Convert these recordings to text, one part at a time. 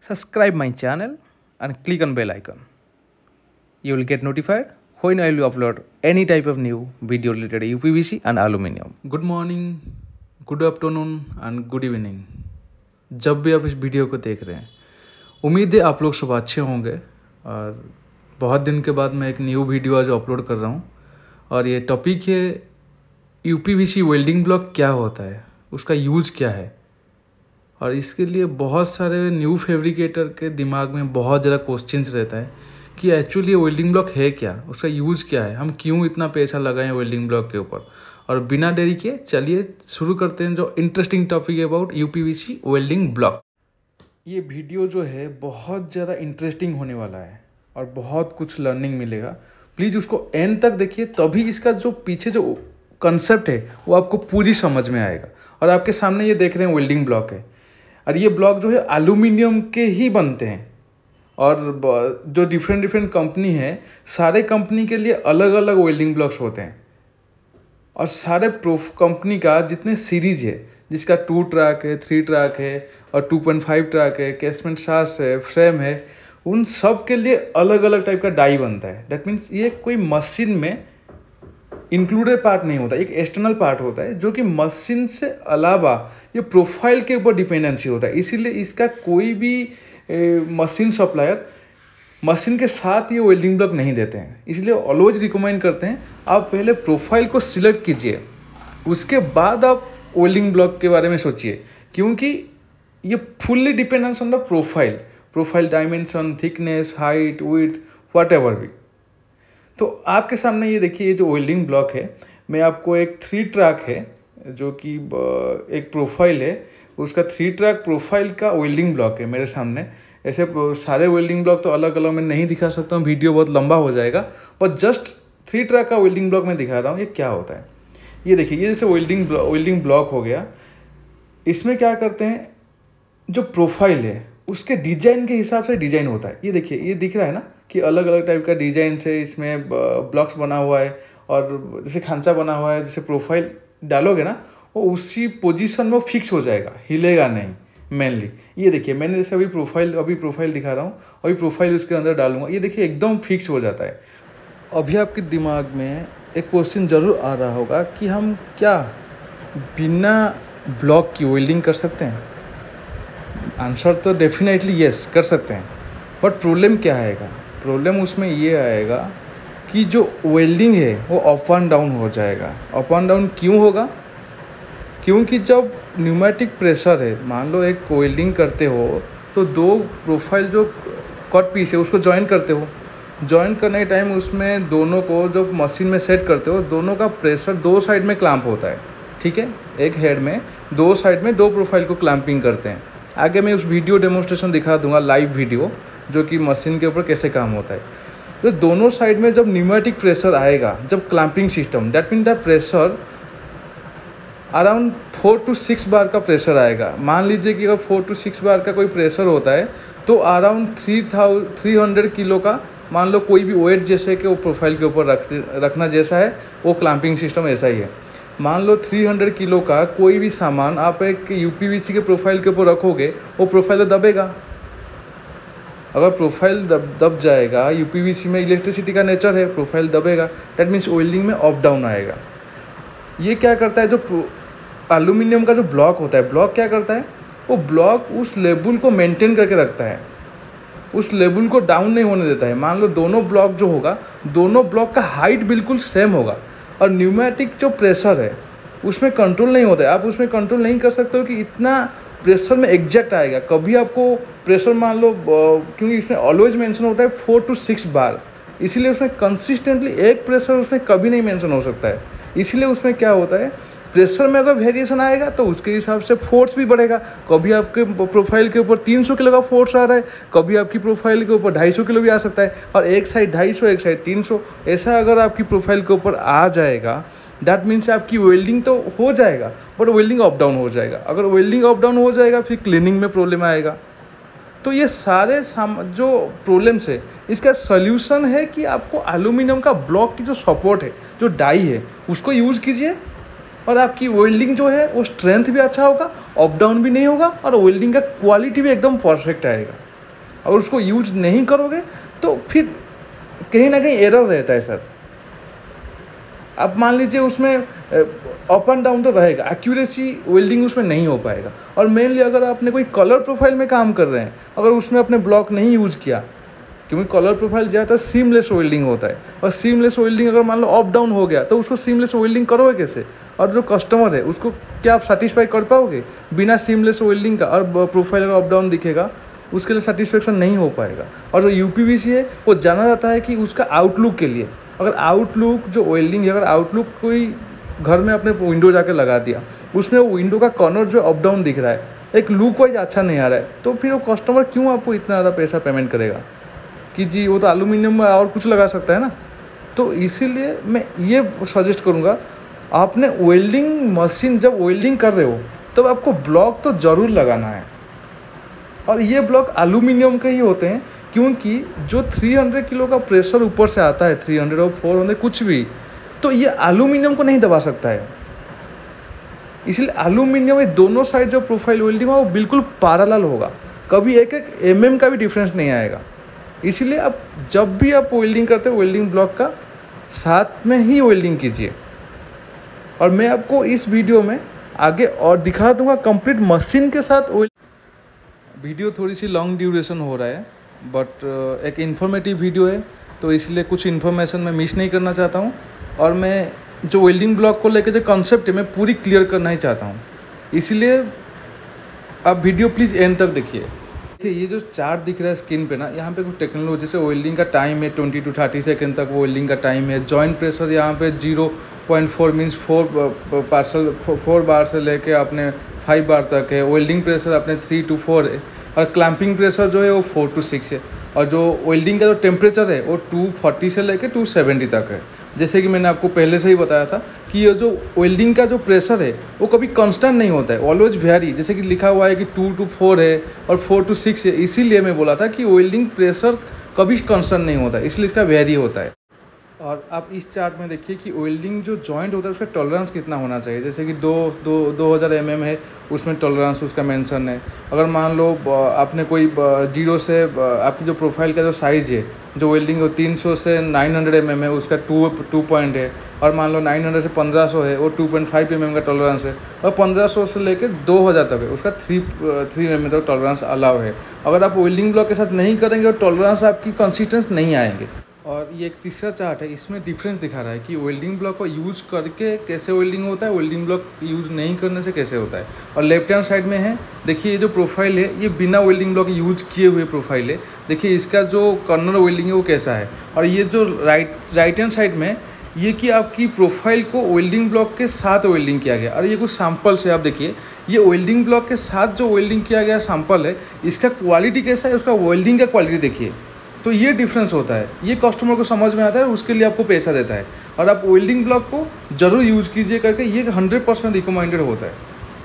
subscribe my channel and click on bell icon. You will get notified when I will upload any type of new video related to UPVC and aluminium. Good morning, good afternoon and good evening. जब भी आप इस video को देख रहे हैं, उम्मीद है आप लोग सब अच्छे होंगे। और बहुत दिन के बाद मैं एक न्यू वीडियो आज अपलोड कर रहा हूँ और ये टॉपिक है यूपीवीसी वेल्डिंग ब्लॉक क्या होता है, उसका यूज़ क्या है। और इसके लिए बहुत सारे न्यू फैब्रिकेटर के दिमाग में बहुत ज़्यादा क्वेश्चंस रहता है कि एक्चुअली वेल्डिंग ब्लॉक है क्या, उसका यूज़ क्या है, हम क्यों इतना पैसा लगाएं वेल्डिंग ब्लॉक के ऊपर। और बिना देरी के चलिए शुरू करते हैं जो इंटरेस्टिंग टॉपिक है अबाउट यूपीवीसी वेल्डिंग ब्लॉक। ये वीडियो जो है बहुत ज़्यादा इंटरेस्टिंग होने वाला है और बहुत कुछ लर्निंग मिलेगा। प्लीज़ उसको एंड तक देखिए, तभी इसका जो पीछे जो कंसेप्ट है वो आपको पूरी समझ में आएगा। और आपके सामने ये देख रहे हैं वेल्डिंग ब्लॉक है और ये ब्लॉक जो है एल्यूमिनियम के ही बनते हैं। और जो डिफरेंट कंपनी है, सारे कंपनी के लिए अलग अलग वेल्डिंग ब्लॉक्स होते हैं। और सारे कंपनी का जितने सीरीज है, जिसका 2 ट्रैक है, 3 ट्रैक है और 2.5 ट्रैक है, कैसमेंट सास है, फ्रेम है, उन सब के लिए अलग अलग टाइप का डाई बनता है। दैट मीन्स ये कोई मशीन में इंक्लूडेड पार्ट नहीं होता, एक एक्सटर्नल पार्ट होता है जो कि मशीन से अलावा ये प्रोफाइल के ऊपर डिपेंडेंसी होता है। इसीलिए इसका कोई भी मशीन सप्लायर मशीन के साथ ये वेल्डिंग ब्लॉक नहीं देते हैं। इसलिए ऑलवेज रिकमेंड करते हैं आप पहले प्रोफाइल को सिलेक्ट कीजिए, उसके बाद आप वेल्डिंग ब्लॉक के बारे में सोचिए, क्योंकि ये fully dependence on the profile dimension, thickness, height, width, whatever भी। तो आपके सामने ये देखिए, ये जो वेल्डिंग ब्लॉक है, मैं आपको एक 3 ट्रैक है जो कि एक प्रोफाइल है, उसका 3 ट्रैक प्रोफाइल का वेल्डिंग ब्लॉक है मेरे सामने। ऐसे सारे वेल्डिंग ब्लॉक तो अलग अलग मैं नहीं दिखा सकता हूँ, वीडियो बहुत लंबा हो जाएगा, पर जस्ट 3 ट्रैक का वेल्डिंग ब्लॉक मैं दिखा रहा हूँ। ये क्या होता है ये देखिए, ये जैसे वेल्डिंग ब्लॉक हो गया। इसमें क्या करते हैं, जो प्रोफाइल है उसके डिजाइन के हिसाब से डिजाइन होता है। ये देखिए, ये दिख रहा है ना कि अलग अलग टाइप का डिजाइन से इसमें ब्लॉक्स बना हुआ है। और जैसे खांचा बना हुआ है, जैसे प्रोफाइल डालोगे ना वो उसी पोजीशन में फिक्स हो जाएगा, हिलेगा नहीं मेनली। ये देखिए, मैंने जैसे अभी प्रोफाइल दिखा रहा हूँ, अभी प्रोफाइल उसके अंदर डालूंगा, ये देखिए एकदम फिक्स हो जाता है। अभी आपके दिमाग में एक क्वेश्चन ज़रूर आ रहा होगा कि हम क्या बिना ब्लॉक की वेल्डिंग कर सकते हैं। आंसर तो डेफिनेटली यस, कर सकते हैं। बट प्रॉब्लम क्या आएगा, प्रॉब्लम उसमें ये आएगा कि जो वेल्डिंग है वो अप एंड डाउन हो जाएगा। अप एंड डाउन क्यों होगा, क्योंकि जब न्यूमेटिक प्रेशर है, मान लो एक वेल्डिंग करते हो तो 2 प्रोफाइल जो कट पीस है उसको जॉइन करते हो। जॉइन करने के टाइम उसमें दोनों को जब मशीन में सेट करते हो, दोनों का प्रेशर 2 साइड में क्लैंप होता है। ठीक है, एक हेड में 2 साइड में 2 प्रोफाइल को क्लैंपिंग करते हैं। आगे मैं उस वीडियो डेमोन्स्ट्रेशन दिखा दूंगा, लाइव वीडियो, जो कि मशीन के ऊपर कैसे काम होता है। तो दोनों साइड में जब न्यूमेटिक प्रेशर आएगा, जब clamping system, that mean the pressure around 4 to 6 bar का प्रेशर आएगा। मान लीजिए कि अगर 4 to 6 बार का कोई प्रेशर होता है तो अराउंड 300 किलो का, मान लो कोई भी वेट जैसे कि वो प्रोफाइल के ऊपर रखना जैसा है, वो क्लैंपिंग सिस्टम ऐसा ही है। मान लो 300 किलो का कोई भी सामान आप एक यूपीवीसी के प्रोफाइल के ऊपर रखोगे, वो प्रोफाइल तो दबेगा। अगर प्रोफाइल दब जाएगा, यूपीवीसी में इलेक्ट्रिसिटी का नेचर है, प्रोफाइल दबेगा, दैट मीन्स वेल्डिंग में अप डाउन आएगा। ये क्या करता है, जो एल्यूमिनियम का जो ब्लॉक होता है, ब्लॉक क्या करता है, वो ब्लॉक उस लेवल को मेंटेन करके रखता है, उस लेवल को डाउन नहीं होने देता है। मान लो दोनों ब्लॉक जो होगा, दोनों ब्लॉक का हाइट बिल्कुल सेम होगा। और न्यूमेटिक जो प्रेशर है उसमें कंट्रोल नहीं होता है, आप उसमें कंट्रोल नहीं कर सकते हो कि इतना प्रेशर में एग्जैक्ट आएगा। कभी आपको प्रेशर मान लो, क्योंकि इसमें ऑलवेज मेंशन होता है 4 to 6 बार, इसीलिए उसमें कंसिस्टेंटली एक प्रेशर उसमें कभी नहीं मेंशन हो सकता है। इसीलिए उसमें क्या होता है, प्रेशर में अगर वेरिएशन आएगा तो उसके हिसाब से फोर्स भी बढ़ेगा। कभी आपके प्रोफाइल के ऊपर 300 किलो का फोर्स आ रहा है, कभी आपकी प्रोफाइल के ऊपर 250 किलो भी आ सकता है, और एक साइड 250, एक साइड 300, ऐसा अगर आपकी प्रोफाइल के ऊपर आ जाएगा, दैट मीन्स आपकी वेल्डिंग तो हो जाएगा बट वेल्डिंग अप डाउन हो जाएगा। अगर वेल्डिंग अप डाउन हो जाएगा फिर क्लीनिंग में प्रॉब्लम आएगा। तो ये सारे जो प्रॉब्लम्स है, इसका सल्यूशन है कि आपको एल्यूमिनियम का ब्लॉक की जो सपोर्ट है, जो डाई है, उसको यूज़ कीजिए और आपकी वेल्डिंग जो है वो स्ट्रेंथ भी अच्छा होगा, अप डाउन भी नहीं होगा और वेल्डिंग का क्वालिटी भी एकदम परफेक्ट आएगा। और उसको यूज नहीं करोगे तो फिर कहीं ना कहीं एरर रहता है सर। अब मान लीजिए उसमें अप एंड डाउन तो रहेगा, एक्यूरेसी वेल्डिंग उसमें नहीं हो पाएगा। और मेनली अगर आपने कोई कलर प्रोफाइल में काम कर रहे हैं, अगर उसमें अपने ब्लॉक नहीं यूज़ किया, क्योंकि कलर प्रोफाइल ज़्यादातर सीमलेस वेल्डिंग होता है, और सीमलेस वेल्डिंग अगर मान लो अप डाउन हो गया तो उसको सीमलेस वेल्डिंग करोगे कैसे? और जो कस्टमर है उसको क्या आप सेटिस्फाई कर पाओगे बिना सीमलेस वेल्डिंग का? और प्रोफाइल अगर अप डाउन दिखेगा उसके लिए सेटिस्फेक्शन नहीं हो पाएगा। और जो यूपीवीसी है वो जाना जाता है कि उसका आउटलुक के लिए, अगर आउटलुक जो वेल्डिंग है, अगर आउटलुक कोई घर में अपने विंडो जाके लगा दिया, उसमें वो विंडो का कॉर्नर जो अप डाउन दिख रहा है, एक लुक वाइज अच्छा नहीं आ रहा है, तो फिर वो कस्टमर क्यों आपको इतना ज़्यादा पैसा पेमेंट करेगा कि जी वो तो एल्यूमिनियम में और कुछ लगा सकता है ना। तो इसीलिए मैं ये सजेस्ट करूँगा, आपने वेल्डिंग मशीन जब वेल्डिंग कर रहे हो तब आपको ब्लॉक तो ज़रूर लगाना है। और ये ब्लॉक एल्यूमिनियम के ही होते हैं, क्योंकि जो 300 किलो का प्रेशर ऊपर से आता है, 300 और 400 कुछ भी, तो ये एल्यूमिनियम को नहीं दबा सकता है। इसलिए एल्यूमिनियम में दोनों साइड जो प्रोफाइल वेल्डिंग होगा वो बिल्कुल पैरेलल होगा, कभी एक एक mm का भी डिफरेंस नहीं आएगा। इसीलिए आप जब भी आप वेल्डिंग करते हो वेल्डिंग ब्लॉक का साथ में ही वेल्डिंग कीजिए। और मैं आपको इस वीडियो में आगे और दिखा दूंगा कंप्लीट मशीन के साथ। वीडियो थोड़ी सी लॉन्ग ड्यूरेशन हो रहा है, बट एक इन्फॉर्मेटिव वीडियो है, तो इसलिए कुछ इन्फॉर्मेशन मैं मिस नहीं करना चाहता हूँ। और मैं जो वेल्डिंग ब्लॉक को लेकर जो कॉन्सेप्ट है मैं पूरी क्लियर करना ही चाहता हूँ, इसलिए आप वीडियो प्लीज़ एंड तक देखिए। देखिए ये जो चार्ट दिख रहा है स्क्रीन पे ना, यहाँ पे कुछ टेक्नोलॉजी से वेल्डिंग का टाइम है 20 to 30 सेकेंड तक वेल्डिंग का टाइम है। जॉइंट प्रेशर यहाँ पे 0.4 मीन्स 4 बार से लेके अपने 5 बार तक है। वेल्डिंग प्रेशर अपने 3 to 4 है। और क्लैंपिंग प्रेशर जो है वो 4 to 6 है। और जो वेल्डिंग का जो टेम्परेचर है वो 240 से लेके 270 तक है। जैसे कि मैंने आपको पहले से ही बताया था कि ये जो वेल्डिंग का जो प्रेशर है वो कभी कांस्टेंट नहीं होता है, ऑलवेज वेरी। जैसे कि लिखा हुआ है कि 2 to 4 है और 4 to 6 है, इसीलिए मैं बोला था कि वेल्डिंग प्रेशर कभी कांस्टेंट नहीं होता है, इसलिए इसका वेरी होता है। और आप इस चार्ट में देखिए कि वेल्डिंग जो जॉइंट होता है उसका टॉलरेंस कितना होना चाहिए। जैसे कि 2000 mm है, उसमें टॉलरेंस उसका मेंशन है। अगर मान लो आपने कोई 0 से आपकी जो प्रोफाइल का जो साइज़ है जो वेल्डिंग 300 से 900 mm है, उसका 2 पॉइंट है। और मान लो 900 से 1500 है, वो 2.5 mm का टॉलरेंस है। और 1500 से लेकर 2000 तक है, उसका 3 mm तक टॉलरेंस अलाउ है। अगर आप वेल्डिंग ब्लॉक के साथ नहीं करेंगे तो टॉलरेंस आपकी कंसिस्टेंस नहीं आएंगे। और ये एक तीसरा चार्ट है, इसमें डिफरेंस दिखा रहा है कि वेल्डिंग ब्लॉक को यूज़ करके कैसे वेल्डिंग होता है, वेल्डिंग ब्लॉक यूज़ नहीं करने से कैसे होता है। और लेफ्ट हैंड साइड में है, देखिए ये जो प्रोफाइल है ये बिना वेल्डिंग ब्लॉक यूज़ किए हुए प्रोफाइल है। देखिए इसका जो कॉर्नर वेल्डिंग है वो कैसा है। और ये जो राइट हैंड साइड में ये कि आपकी प्रोफाइल को वेल्डिंग ब्लॉक के साथ वेल्डिंग किया गया। और ये कुछ सैम्पल से आप देखिए, ये वेल्डिंग ब्लॉक के साथ जो वेल्डिंग किया गया सैम्पल है, इसका क्वालिटी कैसा है, उसका वेल्डिंग का क्वालिटी देखिए। तो ये डिफरेंस होता है, ये कस्टमर को समझ में आता है, उसके लिए आपको पैसा देता है। और आप वेल्डिंग ब्लॉक को ज़रूर यूज़ कीजिए करके, ये 100% रिकमेंडेड होता है।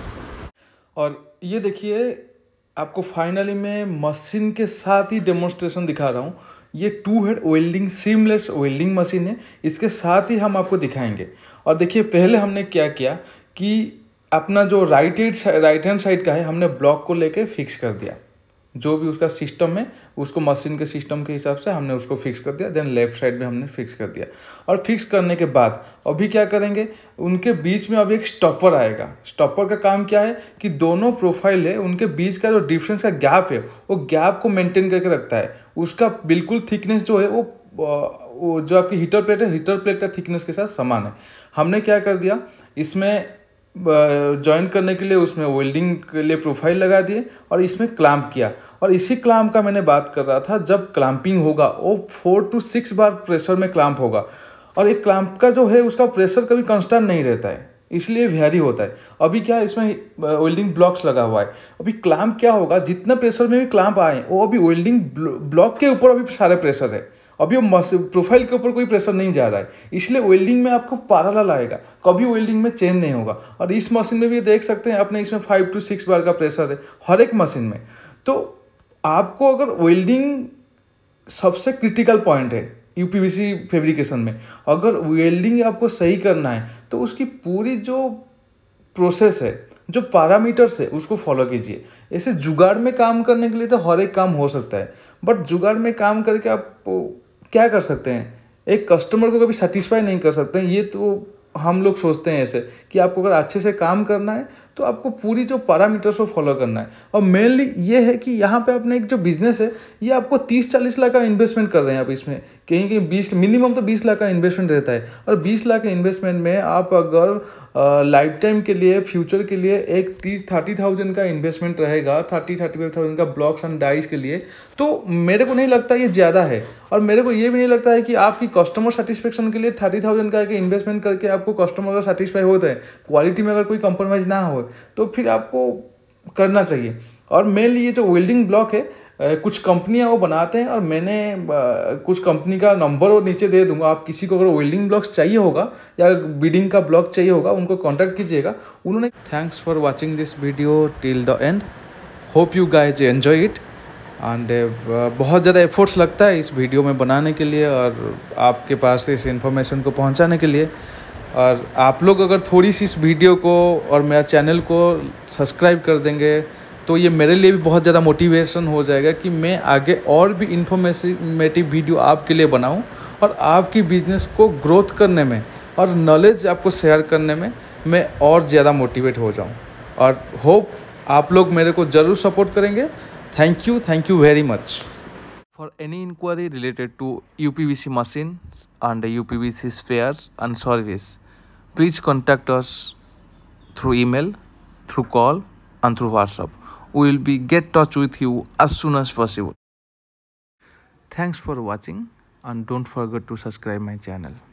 और ये देखिए आपको फाइनली मैं मशीन के साथ ही डेमोन्स्ट्रेशन दिखा रहा हूँ। ये 2 head welding seamless welding machine है, इसके साथ ही हम आपको दिखाएंगे। और देखिए पहले हमने क्या किया कि अपना जो राइट हैंड साइड का है हमने ब्लॉक को लेके फिक्स कर दिया, जो भी उसका सिस्टम है उसको मशीन के सिस्टम के हिसाब से हमने उसको फिक्स कर दिया। देन लेफ्ट साइड में हमने फिक्स कर दिया। और फिक्स करने के बाद अभी क्या करेंगे, उनके बीच में अभी एक स्टॉपर आएगा। स्टॉपर का काम क्या है कि दोनों प्रोफाइल है उनके बीच का जो डिफरेंस का गैप है वो गैप को मेंटेन करके रखता है। उसका बिल्कुल थिकनेस जो है वो जो आपकी हीटर प्लेट है, हीटर प्लेट का थिकनेस के साथ समान है। हमने क्या कर दिया, इसमें जॉइन करने के लिए उसमें वेल्डिंग के लिए प्रोफाइल लगा दिए और इसमें क्लैंप किया। और इसी क्लैंप का मैंने बात कर रहा था, जब क्लैंपिंग होगा वो 4 to 6 बार प्रेशर में क्लैंप होगा। और एक क्लैंप का जो है उसका प्रेशर कभी कांस्टेंट नहीं रहता है, इसलिए वेरी होता है। अभी क्या है, इसमें वेल्डिंग ब्लॉक्स लगा हुआ है। अभी क्लैंप क्या होगा, जितना प्रेशर में भी क्लैंप आए वो अभी वेल्डिंग ब्लॉक के ऊपर अभी सारे प्रेशर है, अभी वो प्रोफाइल के ऊपर कोई प्रेशर नहीं जा रहा है, इसलिए वेल्डिंग में आपको पैरेलल आएगा, कभी वेल्डिंग में चेंज नहीं होगा। और इस मशीन में भी देख सकते हैं अपने, इसमें 5 to 6 बार का प्रेशर है हर एक मशीन में। तो आपको अगर वेल्डिंग सबसे क्रिटिकल पॉइंट है यूपीवीसी फैब्रिकेशन में, अगर वेल्डिंग आपको सही करना है तो उसकी पूरी जो प्रोसेस है जो पैरामीटर्स है उसको फॉलो कीजिए। ऐसे जुगाड़ में काम करने के लिए तो हर एक काम हो सकता है, बट जुगाड़ में काम करके आप क्या कर सकते हैं, एक कस्टमर को कभी सेटिस्फाई नहीं कर सकते हैं। ये तो हम लोग सोचते हैं ऐसे कि आपको अगर अच्छे से काम करना है तो आपको पूरी जो पैरामीटर्स को फॉलो करना है। और मेनली ये है कि यहाँ पे अपने एक जो बिजनेस है ये आपको 30-40 लाख का इन्वेस्टमेंट कर रहे हैं आप इसमें, कहीं कहीं 20 मिनिमम तो 20 लाख का इन्वेस्टमेंट रहता है। और 20 लाख के इन्वेस्टमेंट में आप अगर लाइफ टाइम के लिए, फ्यूचर के लिए एक 30,000 का इन्वेस्टमेंट रहेगा, 35,000 का ब्लॉक्स एंड डाइस के लिए, तो मेरे को नहीं लगता ये ज़्यादा है। और मेरे को ये भी नहीं लगता है कि आपकी कस्टमर सेटिस्फेक्शन के लिए 30,000 का इन्वेस्टमेंट करके आपको कस्टमर का सेटिस्फाई होता है, क्वालिटी में अगर कोई कंप्रोमाइज़ ना हो तो फिर आपको करना चाहिए। और मेनली ये जो वेल्डिंग ब्लॉक है, कुछ कंपनियां वो बनाते हैं, और मैंने कुछ कंपनी का नंबर और नीचे दे दूंगा। आप किसी को अगर वेल्डिंग ब्लॉक्स चाहिए होगा या बीडिंग का ब्लॉक चाहिए होगा, उनको कांटेक्ट कीजिएगा। उन्होंने thanks for watching this video till the end. Hope you guys enjoy it. And बहुत ज़्यादा एफर्ट्स लगता है इस वीडियो में बनाने के लिए और आपके पास इस इन्फॉर्मेशन को पहुंचाने के लिए। और आप लोग अगर थोड़ी सी इस वीडियो को और मेरा चैनल को सब्सक्राइब कर देंगे तो ये मेरे लिए भी बहुत ज़्यादा मोटिवेशन हो जाएगा कि मैं आगे और भी इन्फॉर्मेटिव वीडियो आपके लिए बनाऊं और आपकी बिज़नेस को ग्रोथ करने में और नॉलेज आपको शेयर करने में मैं और ज़्यादा मोटिवेट हो जाऊं। और होप आप लोग मेरे को ज़रूर सपोर्ट करेंगे। Thank you very much. For any inquiry related to UPVC machines and UPVC spares and service, please contact us through email, through call and through WhatsApp. We will be get touch with you as soon as possible. Thanks for watching and don't forget to subscribe my channel.